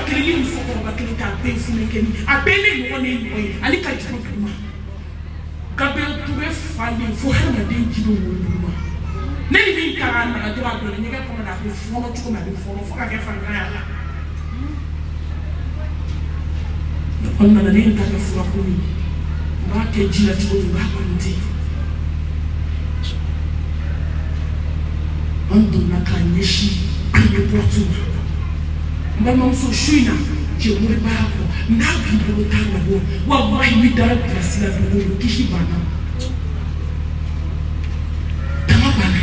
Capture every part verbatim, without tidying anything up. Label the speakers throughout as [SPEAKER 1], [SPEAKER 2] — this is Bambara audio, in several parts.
[SPEAKER 1] kili ni foko ba kili ta pe fune keni a pe ne no ne no ali ka jiro kuma kabe tu be fali fo ha na de jiro wo ma ne ni bi ta na de ba do ne ga ko na be fo no tu ma be fo no fo ka ke fa ga ya on na ne ta ka fo ko ni ba ke jira tu ba ko ndi on do na ka nyeshi pe portu Maman so chouina, je ne pas n'a plus de temps wa wa lui dans la place la de Kishibana. Tamabana.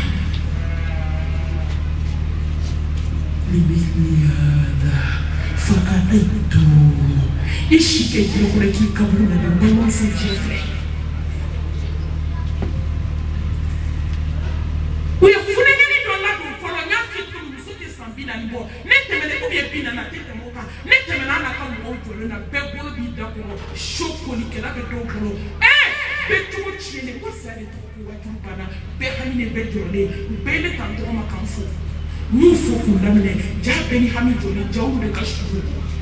[SPEAKER 1] Libiniada fa'aitu. Ishike yore ki kabuna de maman so jefre. We are fully in the lab for a young people who sit in Sambina. Na tete moka nete menana ka mo jolo na bebo bi da ko shoko ni kela be do ko eh be tu chine ko sare to ko wa tu bana be hamine be jole be le tanto ma kan fo ni fo ko ndamne ja be ni hami jole jawu de ka shuru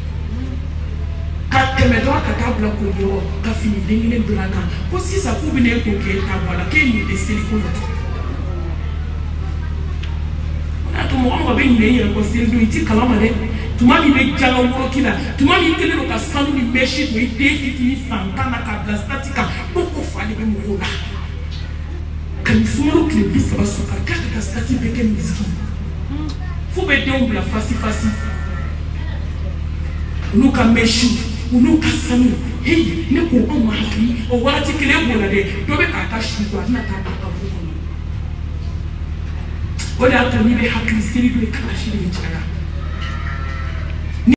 [SPEAKER 1] ka teme do ka ka bla ko yo ka fini dengine braga ko si sa ku bi ne ko ke ta wala ke ni de siliko ona to mo on be ni ne ko siliko iti kalama de tuma mi be jalo woro kila tuma mi kele no ka sanu ni meshi to ide fitini santana ka blastatika boko fali be mo la kan sumaro kle bisa basoka ka ka stati be ke miziki fu be de la fasi fasi no ka meshi no ka sanu hey ne ko o ma hakri o wala ti kele bo la de do be ka ka shi ko na ta ka ko ko o da to ni be hakri siri do ka shi be chara